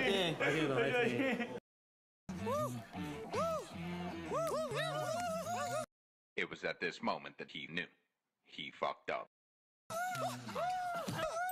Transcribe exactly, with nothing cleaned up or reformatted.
화이팅! 화이팅! 화이팅! It was at this moment that he knew. He fucked up.